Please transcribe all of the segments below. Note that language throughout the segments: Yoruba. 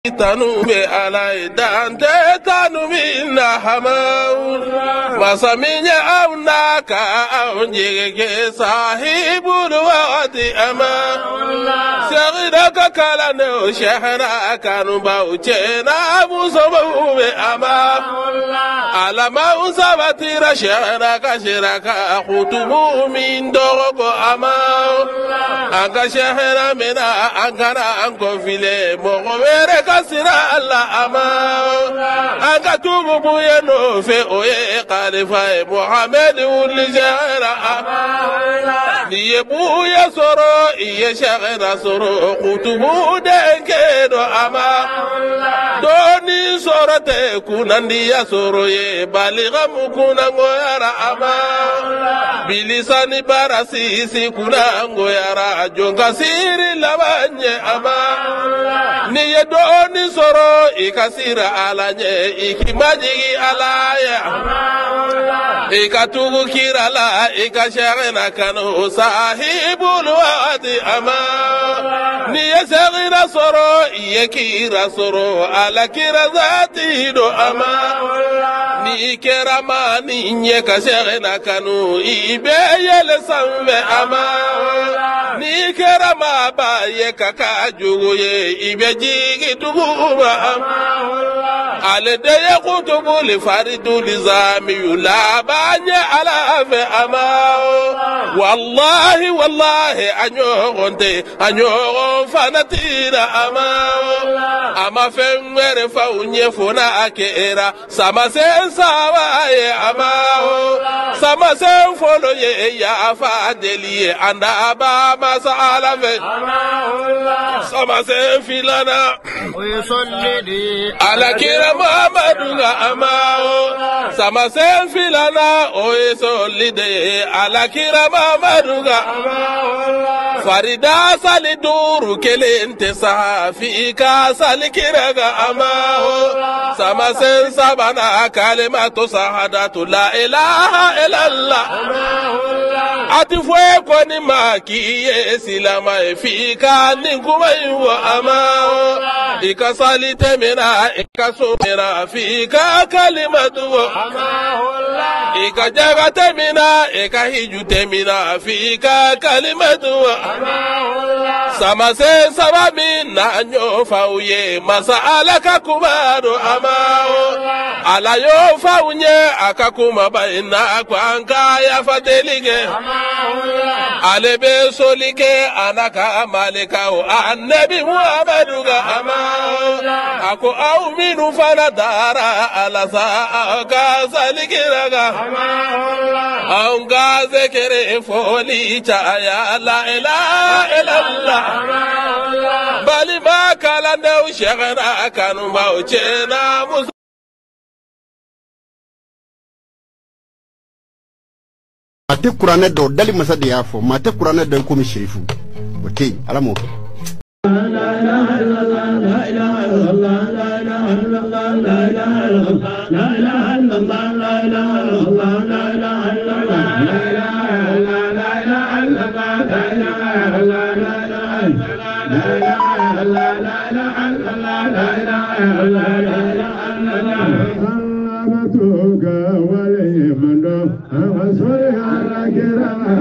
Tanube alai dante tanumi na hamaul masaminya aunaka aunjege sahibul wadi ama shagiraka kalano shahra kanu bauchena musabu ama alama usabatira shahra shiraka khutubu min dogo ama anga shahra mena angana anko file mogowere kasira Allah ama anga tubu buyeno fe oye khalifa Muhammad ul jara ama niye buya soro iye shagera soro kutubu denke do ama doni sorote kunandi ya soro ye baliga mukuna ngoyara ama bilisani barasi si kuna ngoyara jonga siri labanye ama niye doni soro ikasira alanye ikimajigi alaya ikatugu kirala ikashagena kanu sahibul wadi ama niye sagina soro yekira soro ala kira zati do ama ni kerama ni nye kashagena kanu ibe yele sambe ama ni kerama ba ye kaka jugu ye ibe jigi tuguba ama ale de ye kutubu li faridu li zami yulabanye ala fe ama wallahi wallahi anyo fanatira ama fengere fa unye fona akera sama sensa waye ama sama sen folo ye ya fa delie anda ba masala fe sama sen filana oyesolidi ala kira Muhammadu ga ama sama sen filana oyesolide ala kira Muhammadu ga farida saliduru kelente safi ka salikira ga ama sama sen sabana kalimatu sahadatu la ilaha illallah atifwe koni makiye silama fika ninguma wa ama ikasalite mina ikasumira fika kalimatu ikajagate mina ikahijute mina fika kalimatu sama se sababi na nyofa uye masala kakubaru ama ala yofa unye akakuma baina kwanka ya fadelige alebe solike anaka malika annabi Muhammadu ga ama ako au minu fana dara ala sa ka salikira ga au ga zekere foli chaya la ilaha illallah bali ma kala ndew shagara kanu mauchena mate kurane do dali masade yafo mate kurane do ko mi sherifu okay alamo la ilaha illallah la ilaha illallah la ilaha illallah la ilaha illallah la ilaha illallah la ilaha illallah la ilaha illallah la ilaha illallah la ilaha illallah la ilaha illallah la ilaha illallah la ilaha illallah la ilaha illallah la ilaha illallah la ilaha illallah matuga wale mando awasore ala kirama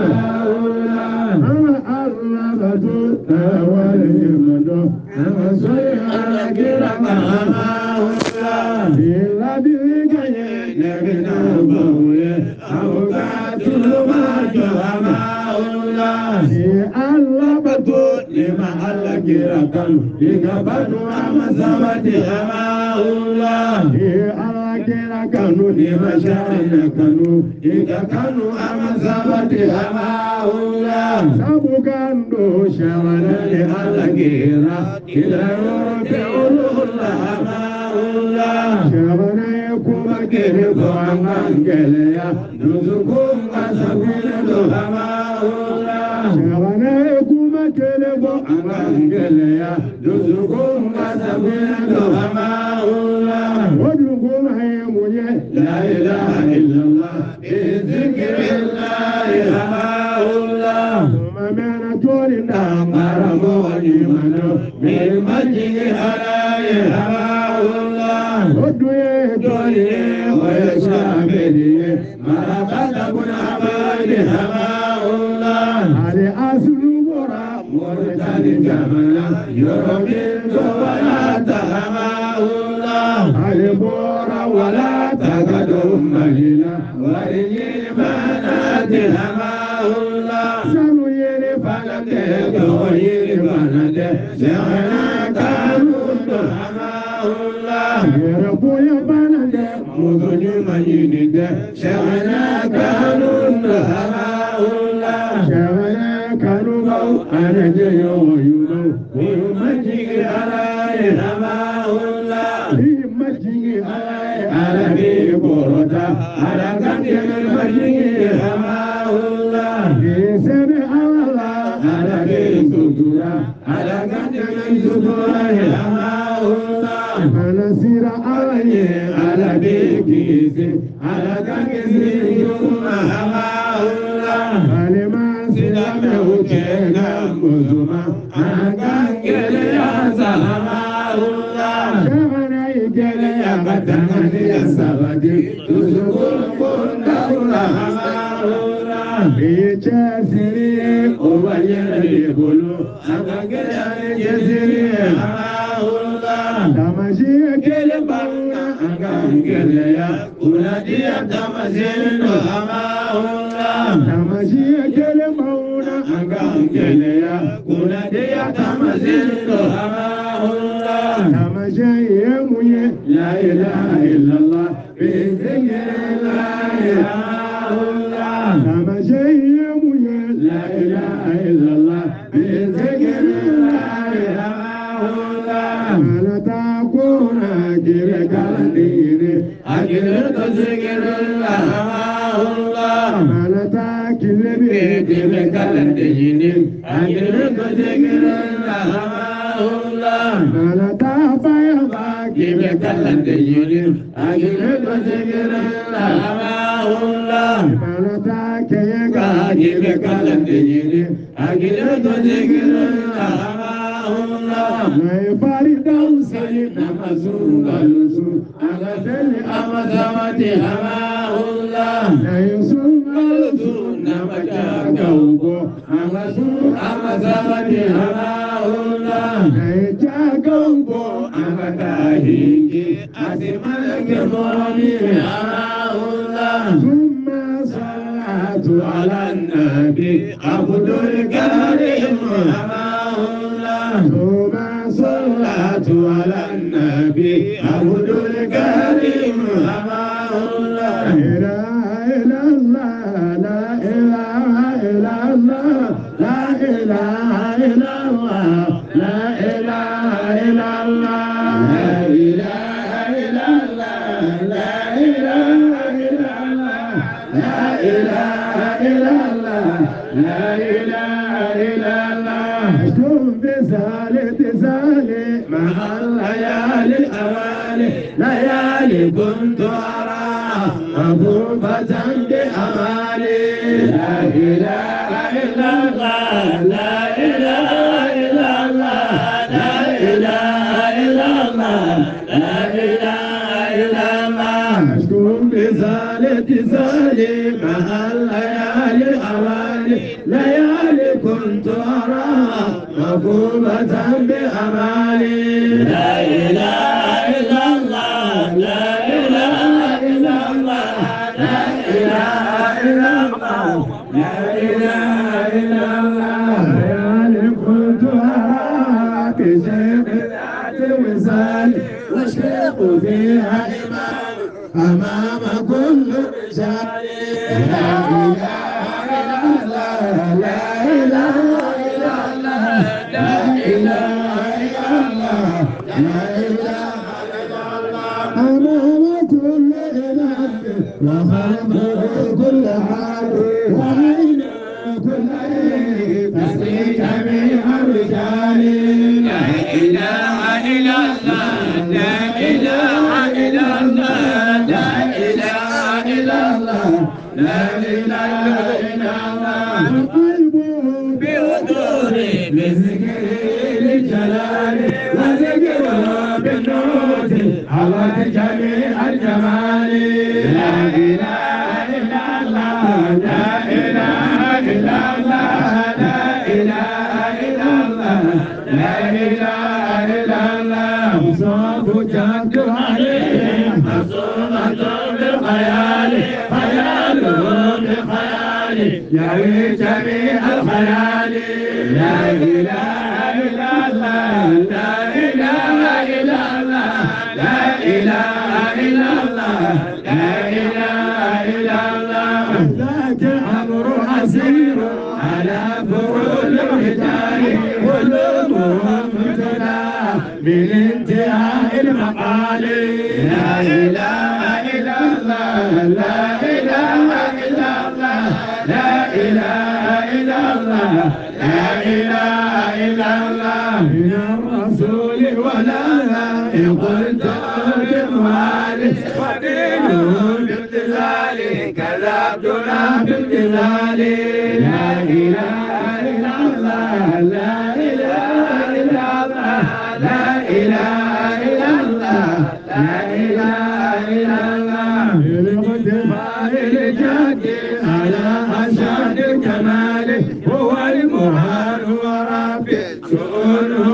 kanu ni mashana kanu ika kanu amazabati amaula sabukando shawana li alagira ila rubiullah amaula shawana kuma kere ko angele ya nuzukum asabilo amaula shawana kuma kere ko angele ya nuzukum asabilo amaula wadukum لا إله إلا الله بذكر الله الله ثم من تولنا مرموني منه من مجيء على هواه الله ودوي ويشامل ما قلب العباد هواه الله علي أسلوب مرتد جملا يرمي ولا تهواه الله علي بورا ولا تقدم مهلا ورجي المنات هواه الله سنوير فلده غير فلده سعنا كانون هواه الله يربو يبلده مذني مجيده سعنا كانون هواه الله سعنا كانون أنا جيو ينو ويمجي علي هواه الله يمجي علي على بيبورتا على قدر المجي هواه الله سمع الله على بيبورتا على قدر الزبور هواه الله أنا سير علي على بيكيزي على قدر اليوم هواه الله لما سلمه كنا مزما أنا قل يا هواه الله شغنا يقل يا غدنا يا سبدي تزور كنا هواه الله بيجاسري وبيجري بلو أنا قل يجسري هواه الله تمشي كل بنا أنا قل يا ولدي تمشي هواه الله تمشي كل بنا أنا قل يا ولدي تمشي هواه الله تمشي يا لا إله إلا الله بذكر الله هواه الله تمشي يا لا إله إلا الله بذكر الله هواه الله لا تكون أجر كالدين أجر تذكر الله هواه الله لا تكل بذكر كالدين أجر تذكر الله هواه الله لا تبايع كيف كالدين أجر تذكر الله هواه الله لا تكيع كيف كالدين أجر تذكر الله هواه الله لا يفارق سيدنا مسؤول الرسول أغفل أمثوات هواه الله لا يسوق الرسول نمجا كوكو أغسول أمثوات هواه الله لا يجا كوكو أغتاهيكي أسمالك مرمي هواه الله ثم صلاة على النبي عبد الكريم هواه الله ثم صلاة على النبي عبد الكريم هواه الله لا إله إلا الله لا إله إلا الله لا إله إلا الله لا إله إلا الله لا إله إلا الله لا إله إلا الله لا إله إلا الله كن بسالي مع الليالي الأوالي ليالي كنت أرى مغروبة بأمالي لا إله إلا الله لا إله إلا الله لا إله إلا الله لا إله إلا الله كن بسالي مع الليالي الأوالي ليالي كنت أرى مغروبة بأمالي لا إله إلا الله لا إله إلا الله لا إله إلا الله لا إله إلا الله ليالي كنت أرى بشيخ ذات وصال والشيخ فيها إمام أمام كل رجال لا إله إلا الله لا إله إلا الله لا إله إلا الله لا إله إلا الله أمام كل إله وخلقه كل حال وعين كل تسليك جميع الرجال لا إله إلا الله لا إله إلا الله لا إله إلا الله لا إله إلا الله قلبه بحضوري بذكره لجلاله وذكره بالنور حوت جميع الجمال لا إله إلا الله لا إله إلا الله لا إله إلا الله لا إله إلا الله صوت جد عليهم مصومة بالخيال خياله بخيال يروي جميع الخيال لا إله إلا الله لا إله إلا الله لا إله إلا الله لا إله إلا الله ذاك الأمر عسير على فعول الرجال قلوبهم مبتلى من انتهاء المقال لا إله إلا الله لا إله إلا الله لا إله إلا الله لا إله إلا الله من الرسول ولا إن قلت بموالد ودينه بامتثال كذبتنا بامتثال لا إله إلا الله لا إله إلا الله لا إله إلا الله لا إله إلا الله بالاقتفاء الجاد على أشهد الكمال هو المهان وربي شؤونه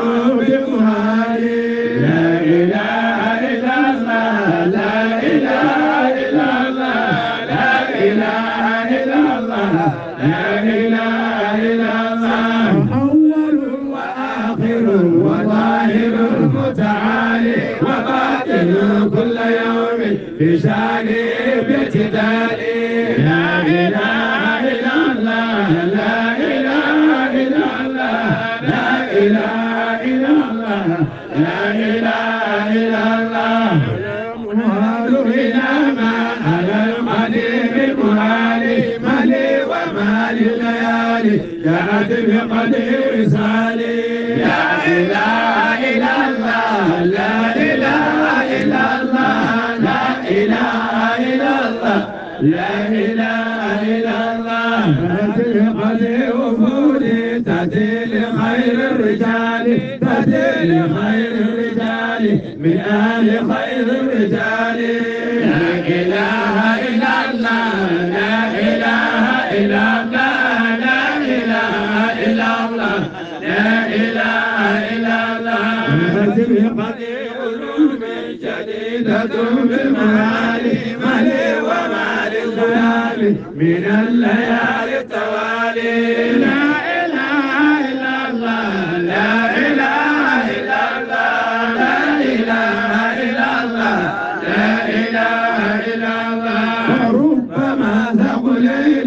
بمهال لا إله إلا الله لا إله إلا الله لا إله إلا الله لا إله إلا الله أول وآخر وظاهر متعالي وباطن كل يوم بشاني باعتدالي لا إله إلا الله لا إله إلا الله لا إله إلا الله لا إله إلا الله مهال إلى ما على القديم مهالي مالي ومالي الليالي جاءت بقدر وصالي لا إله إلا الله لا إله إلا الله لا إله إلا الله لا إله إلا الله تأتي لقدر وفودي تأتي لخير الرجال تأتي لخير الرجال من أهل خير الرجال لا إله إلا الله لا إله إلا الله لا إله إلا الله لا إله إلا الله تأتي بقدر علوم جديدة بالمعالي مالي ومالي الخيال من الليالي التوالي لا إله إلا الله لا إله إلا الله لا إله إلا الله لا إله إلا الله وربما ثقلين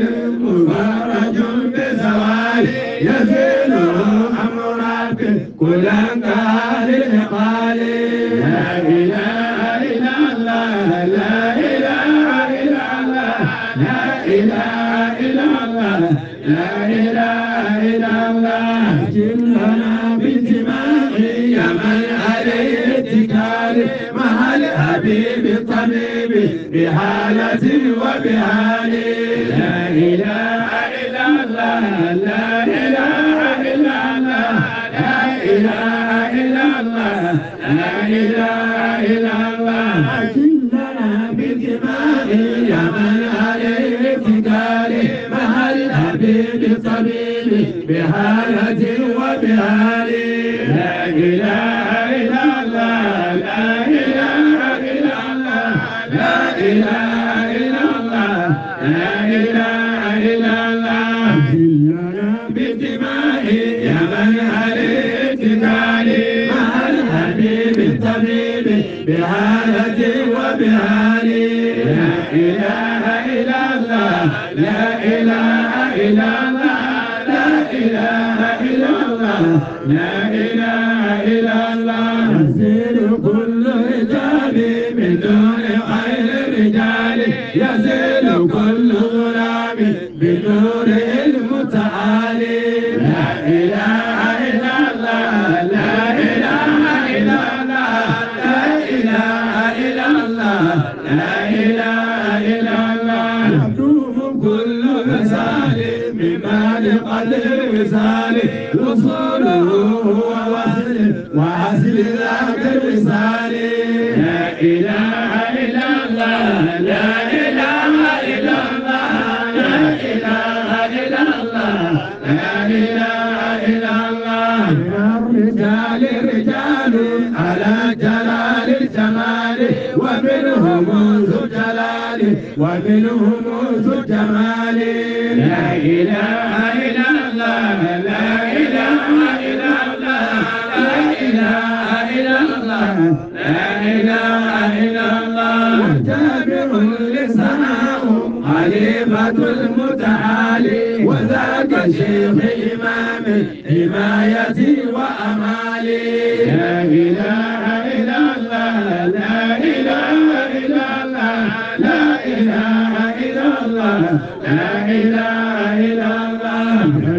مفرج بزوال يزيله أمرك كل انتهى للعقال لا إله إلا الله لا إله إلا الله لا إله إلا الله لا إله إلا الله جلنا باجتماع يا من عليه اتكال مع الحبيب الطبيب بحالة وبحال لا إله إلا الله لا إله إلا الله لا إله إلا الله لا إله إلا الله جلنا باجتماع يا من عليه اتكال مع الحبيب الطبيب بحالة وبحال لا إله إلا الله لا إله إلا الله لا إله إلا الله لا إله إلا الله جلنا بدماء يا من عليه اتكال مع الحبيب الطبيب بحالة وبحال لا إله إلا الله لا إله إلا الله لا إله إلا الله لا إله إلا الله يسير كل رجال من دون خير الرجال يسير كل غلام بنور المتعالي لا إله إلا الله لا إله إلا الله لا إله إلا الله لا إله إلا الله يحكم كل مثال بما لقدر وصال وصوله هو وصل وعسل ذاك الوصال لا إله إلا الله لا إله إلا الله لا إله إلا الله لا إله إلا الله من الرجال رجال على جلال الجمال ومنهم ذو جلال ومنهم ذو جمال لا إله إلا الله لا إله إلا الله لا إله إلا الله لا إله إلا الله جامع لسماه خليفة المتعالي وذاك شيخ إمام حمايتي وأمالي لا إله إلا الله لا إله إلا الله لا إله إلا الله لا إله إلا الله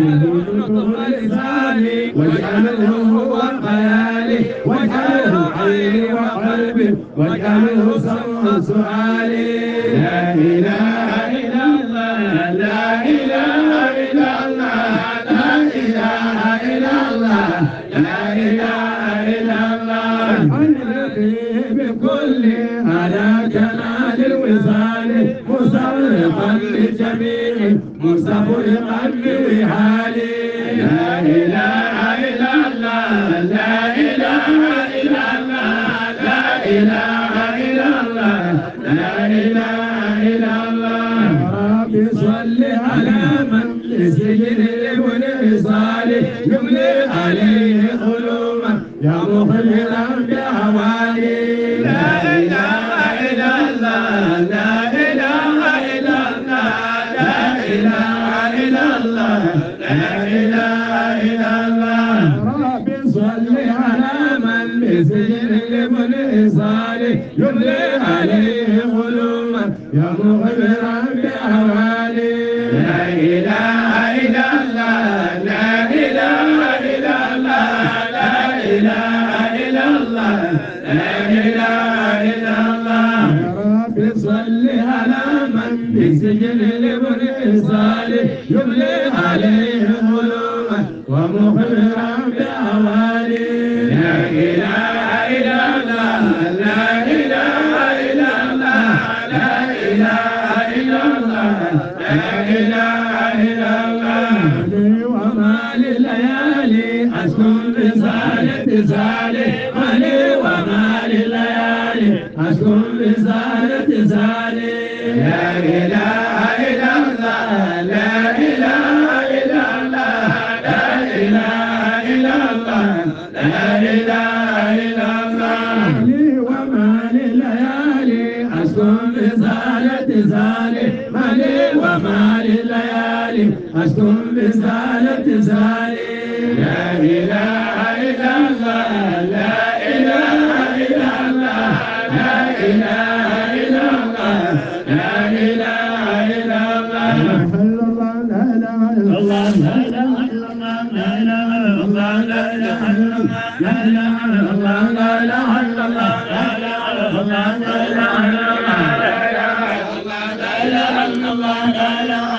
واجعله هو خيالي واجعله عيني وقلبي واجعله سمع سؤالي لا إله إلا الله لا إله إلا الله لا إله إلا الله لا إله إلا الله بكل على جلال الوصال مصرفا للجميع مستغرقا بوحالي لا إله إلا الله لا إله إلا الله لا إله إلا الله لا إله إلا الله رب صل على من لسجن الوصال يملي عليه قلوبا يا مخبرا بأهوالي لا إله إلا الله لا إله إلا الله لا إله إلا الله لا إله إلا الله رب صل على من بسجن الوصال يملي عليه قلوبا يا مخبرا بأهوالي لا إله إلا الله لا إله إلا الله لا إله إلا الله لا إله إلا الله يا رب صل على من بسجن الوصال يملي عليه قلوبا ومخبرا بأهوالي لا إله إلا الله لا إله إلا الله لا إله إلا الله لا إله إلا الله وما لليالي أسكن بسالة سالي مالي وما لليالي أسكن بسالة سالي لا إله إلا الله لا إله إلا الله لا إله إلا الله لا إله إلا الله وما لليالي أسكن بسالة سالي مالي وما لليالي أسكن بسالة سالي لا إله إلا الله لا إله إلا الله لا إله إلا الله لا إله إلا الله لا إله إلا الله لا إله إلا الله لا إله إلا الله لا إله إلا الله لا إله إلا الله لا إله إلا الله لا إله إلا الله لا إله إلا الله لا إله إلا الله لا إله إلا الله لا إله